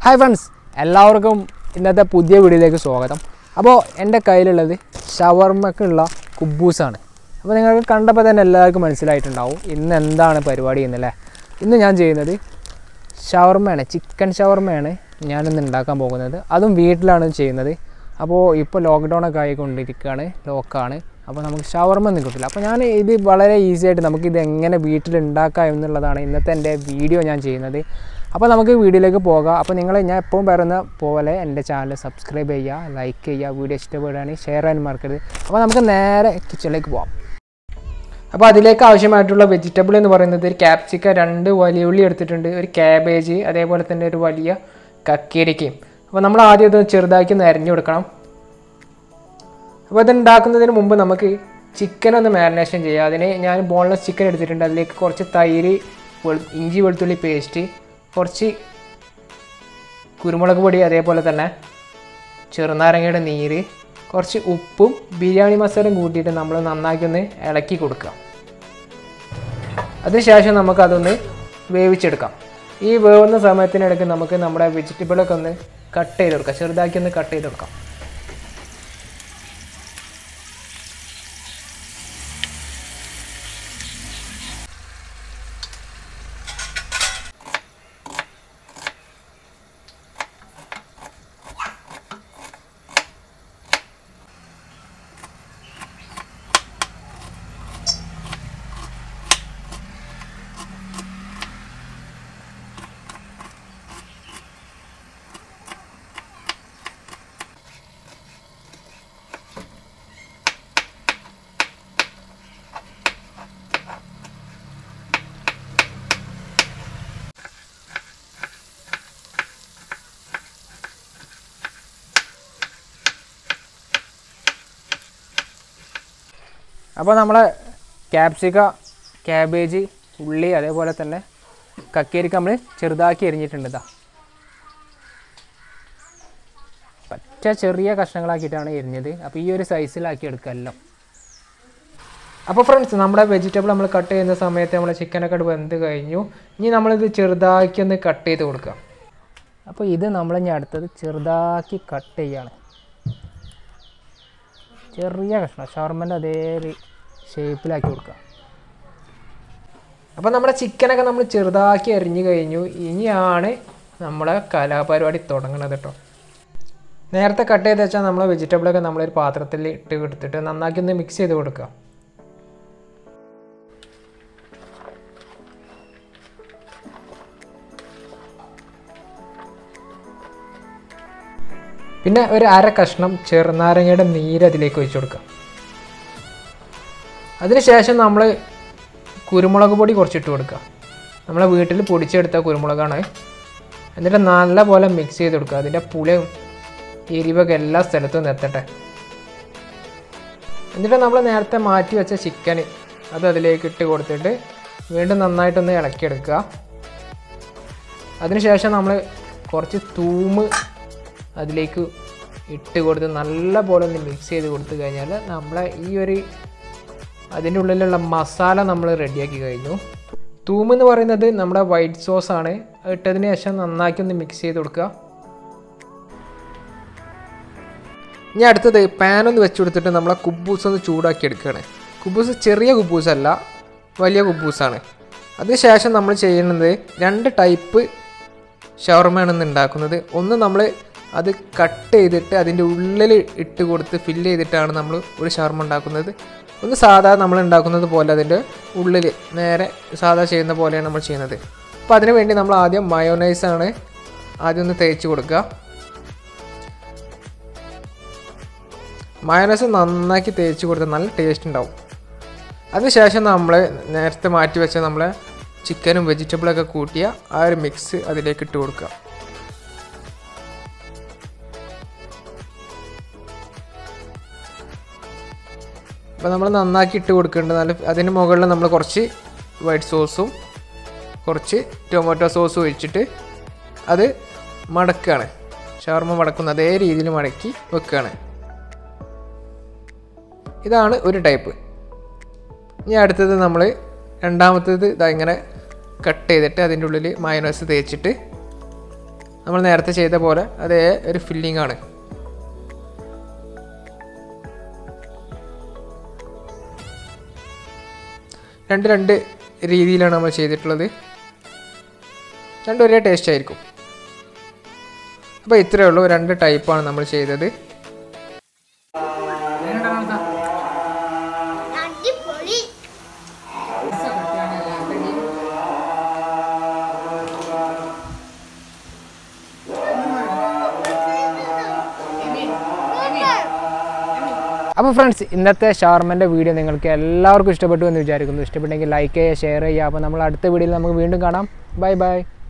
Hi friends, എല്ലാവർക്കും ഇന്നത്തെ പുതിയ വീഡിയോയിലേക്ക് സ്വാഗതം. അപ്പോൾ എൻ്റെ കയ്യിലുള്ളത് ഷവർമ്മക്കുള്ള കുബൂസാണ്. അപ്പോൾ നിങ്ങൾക്ക് കണ്ടപ്പോൾ തന്നെ എല്ലാവർക്കും മനസ്സിലായിട്ടുണ്ടാവും ഇന്ന് എന്താണ് പരിപാടി എന്നല്ലേ. ഇന്ന് ഞാൻ ചെയ്യുന്നത് ഷവർമ്മയാണ്, ചിക്കൻ ഷവർമ്മയാണ് ഞാനിന്ന് ഉണ്ടാക്കാൻ പോകുന്നത്. അതും വീട്ടിലാണ് ചെയ്യുന്നത്. അപ്പോൾ ഇപ്പോൾ ലോക്ക്ഡൗണൊക്കെ ആയിക്കൊണ്ടിരിക്കുകയാണ്, ലോക്കാണ്. അപ്പോൾ നമുക്ക് ഷവർമ്മ ഒന്നും കിട്ടില്ല. അപ്പോൾ ഞാൻ ഇത് വളരെ ഈസി ആയിട്ട് നമുക്കിത് എങ്ങനെ വീട്ടിലുണ്ടാക്കാം എന്നുള്ളതാണ് ഇന്നത്തെ എൻ്റെ വീഡിയോ ഞാൻ ചെയ്യുന്നത്. അപ്പോൾ നമുക്ക് വീഡിയോയിലേക്ക് പോകാം. അപ്പോൾ ഞാൻ എപ്പോഴും പറയുന്ന പോലെ എൻ്റെ ചാനൽ സബ്സ്ക്രൈബ് ചെയ്യുക, ലൈക്ക് ചെയ്യുക, വീഡിയോ ഇഷ്ടപ്പെടുകയാണെങ്കിൽ ഷെയർ ചെയ്യാൻ മറക്കരുത്. അപ്പോൾ നമുക്ക് നേരെ കിച്ചണിലേക്ക് പോകാം. അപ്പോൾ അതിലേക്ക് ആവശ്യമായിട്ടുള്ള വെജിറ്റബിൾ എന്ന് പറയുന്നത് ഒരു ക്യാപ്സിക്ക, 2 വലിയ ഉള്ളി എടുത്തിട്ടുണ്ട്, ഒരു ക്യാബേജ്, അതേപോലെ തന്നെ ഒരു വലിയ കക്കിരിക്കയും. അപ്പോൾ നമ്മൾ ആദ്യം ഇത് ചെറുതാക്കി ഒന്ന് അരിഞ്ഞു കൊടുക്കണം. അപ്പോൾ ഇത് ഉണ്ടാക്കുന്നതിന് മുമ്പ് നമുക്ക് ചിക്കൻ ഒന്ന് മാരിനേഷൻ ചെയ്യാം. അതിന് ഞാൻ ബോൺലെസ് ചിക്കൻ എടുത്തിട്ടുണ്ട്. അതിലേക്ക് കുറച്ച് തൈര്, ഇഞ്ചി വെളുത്തുള്ളി പേസ്റ്റ്, കുറച്ച് കുരുമുളക് പൊടി, അതേപോലെ തന്നെ ചെറുനാരങ്ങയുടെ നീര്, കുറച്ച് ഉപ്പും ബിരിയാണി മസാലയും കൂട്ടിയിട്ട് നമ്മൾ നന്നാക്കി ഒന്ന് ഇളക്കി കൊടുക്കുക. അതിനുശേഷം നമുക്കതൊന്ന് വേവിച്ചെടുക്കാം. ഈ വേവുന്ന സമയത്തിനിടയ്ക്ക് നമുക്ക് നമ്മുടെ വെജിറ്റബിളൊക്കെ ഒന്ന് കട്ട് ചെയ്ത് കൊടുക്കാം, ചെറുതാക്കി ഒന്ന് കട്ട് ചെയ്ത് കൊടുക്കാം. അപ്പോൾ നമ്മളെ ക്യാപ്സിക്ക, ക്യാബേജ്, ഉള്ളി, അതേപോലെ തന്നെ കക്കിരിക്ക നമ്മൾ ചെറുതാക്കി എരിഞ്ഞിട്ടുണ്ട്. പച്ച ചെറിയ കഷ്ണങ്ങളാക്കിയിട്ടാണ് എരിഞ്ഞത്. അപ്പോൾ ഈ ഒരു സൈസിലാക്കി എടുക്കാമല്ലോ. അപ്പോൾ ഫ്രണ്ട്സ്, നമ്മുടെ വെജിറ്റബിൾ നമ്മൾ കട്ട് ചെയ്യുന്ന സമയത്ത് നമ്മൾ ചിക്കനൊക്കെ വെന്ത് കഴിഞ്ഞു. ഇനി നമ്മളിത് ചെറുതാക്കി ഒന്ന് കട്ട് ചെയ്ത് കൊടുക്കാം. അപ്പോൾ ഇത് നമ്മളിനി അടുത്തത് ചെറുതാക്കി കട്ട് ചെയ്യാണ്. ചെറിയ കഷ്ണം ഷവർമ്മൻ്റെ അതേ ഷേപ്പിലാക്കി കൊടുക്കുക. അപ്പോൾ നമ്മുടെ ചിക്കനൊക്കെ നമ്മൾ ചെറുതാക്കി അരിഞ്ഞു കഴിഞ്ഞു. ഇനിയാണ് നമ്മുടെ കലാപരിപാടി തുടങ്ങുന്നത് കേട്ടോ. നേരത്തെ കട്ട് ചെയ്ത് വെച്ചാൽ നമ്മളെ വെജിറ്റബിളൊക്കെ നമ്മളൊരു പാത്രത്തിൽ ഇട്ട് കൊടുത്തിട്ട് നന്നാക്കി ഒന്ന് മിക്സ് ചെയ്ത് കൊടുക്കുക. പിന്നെ ഒരു അര കഷ്ണം ചെറുനാരങ്ങയുടെ നീര് അതിലേക്ക് ഒഴിച്ചു കൊടുക്കുക. അതിനുശേഷം നമ്മൾ കുരുമുളക് പൊടി കുറച്ചിട്ട് കൊടുക്കുക. നമ്മളെ വീട്ടിൽ പൊടിച്ചെടുത്ത കുരുമുളകാണ്. എന്നിട്ട് നല്ലപോലെ മിക്സ് ചെയ്ത് കൊടുക്കുക. അതിൻ്റെ പുളിയും എരിവൊക്കെ എല്ലാ സ്ഥലത്തും എത്തട്ടെ. എന്നിട്ട് നമ്മൾ നേരത്തെ മാറ്റി വെച്ച ചിക്കൻ അത് അതിലേക്ക് ഇട്ട് കൊടുത്തിട്ട് വീണ്ടും നന്നായിട്ടൊന്ന് ഇളക്കിയെടുക്കുക. അതിനുശേഷം നമ്മൾ കുറച്ച് തൂമ് അതിലേക്ക് ഇട്ട് കൊടുത്ത് നല്ല പോലെ ഒന്ന് മിക്സ് ചെയ്ത് കൊടുത്തു കഴിഞ്ഞാൽ നമ്മളെ ഈ ഒരു അതിൻ്റെ ഉള്ളിലുള്ള മസാല നമ്മൾ റെഡിയാക്കി കഴിഞ്ഞു. തൂമെന്ന് പറയുന്നത് നമ്മുടെ വൈറ്റ് സോസാണ്. ഇട്ടതിന് ശേഷം നന്നാക്കി ഒന്ന് മിക്സ് ചെയ്ത് കൊടുക്കുക. ഇനി അടുത്തത് പാനൊന്ന് വെച്ച് കൊടുത്തിട്ട് നമ്മളെ കുബൂസ് ഒന്ന് ചൂടാക്കി എടുക്കുകയാണ്. കുബൂസ് ചെറിയ കുബൂസല്ല, വലിയ കുബൂസാണ്. അതിനുശേഷം നമ്മൾ ചെയ്യുന്നത് 2 ടൈപ്പ് ഷവർമ്മയാണ് ഇന്ന് ഉണ്ടാക്കുന്നത്. ഒന്ന് നമ്മൾ അത് കട്ട് ചെയ്തിട്ട് അതിൻ്റെ ഉള്ളിൽ ഇട്ട് കൊടുത്ത് ഫില്ല് ചെയ്തിട്ടാണ് നമ്മൾ ഒരു ഷവർമ്മ ഉണ്ടാക്കുന്നത്. ഒന്ന് സാധാ നമ്മൾ ഉണ്ടാക്കുന്നത് പോലെ അതിൻ്റെ ഉള്ളിൽ നേരെ സാധാ ചെയ്യുന്ന പോലെയാണ് നമ്മൾ ചെയ്യുന്നത്. അപ്പോൾ അതിന് വേണ്ടി നമ്മൾ ആദ്യം മയോനൈസാണ് ആദ്യം ഒന്ന് തേച്ച് കൊടുക്കുക. മയോനൈസ് നന്നാക്കി തേച്ച് കൊടുത്താൽ നല്ല ടേസ്റ്റ് ഉണ്ടാവും. അതിനുശേഷം നമ്മൾ നേരത്തെ മാറ്റി വെച്ച നമ്മളെ ചിക്കനും വെജിറ്റബിളൊക്കെ കൂട്ടിയ ആ ഒരു മിക്സ് അതിലേക്ക് ഇട്ട് കൊടുക്കുക. അപ്പോൾ നമ്മൾ നന്നാക്കി ഇട്ട് കൊടുക്കേണ്ടത്. അതിന് മുകളിൽ നമ്മൾ കുറച്ച് വൈറ്റ് സോസും കുറച്ച് ടൊമാറ്റോ സോസും ഒഴിച്ചിട്ട് അത് മടക്കുകയാണ്. ഷവർമ്മ മടക്കുന്ന അതേ രീതിയിൽ മടക്കി വെക്കുകയാണ്. ഇതാണ് ഒരു ടൈപ്പ്. ഇനി അടുത്തത് നമ്മൾ രണ്ടാമത്തേത് ഇതാ ഇങ്ങനെ കട്ട് ചെയ്തിട്ട് അതിൻ്റെ ഉള്ളിൽ മയോനൈസ് തേച്ചിട്ട് നമ്മൾ നേരത്തെ ചെയ്ത പോലെ അതേ ഒരു ഫില്ലിംഗ് ആണ്. രണ്ട് രീതിയിലാണ് നമ്മൾ ചെയ്തിട്ടുള്ളത്. രണ്ടും ഒരേ ടേസ്റ്റ് ആയിരിക്കും. അപ്പോൾ ഇത്രയേ ഉള്ളൂ, 2 ടൈപ്പാണ് നമ്മൾ ചെയ്തത്. അപ്പോൾ ഫ്രണ്ട്സ്, ഇന്നത്തെ ഷവർമൻ്റെ വീഡിയോ നിങ്ങൾക്ക് എല്ലാവർക്കും ഇഷ്ടപ്പെട്ടു എന്ന് വിചാരിക്കുന്നു. ഇഷ്ടപ്പെട്ടെങ്കിൽ ലൈക്ക് ചെയ്യുക, ഷെയർ ചെയ്യുക. അപ്പോൾ നമ്മൾ അടുത്ത വീഡിയോയിൽ നമുക്ക് വീണ്ടും കാണാം. Bye by.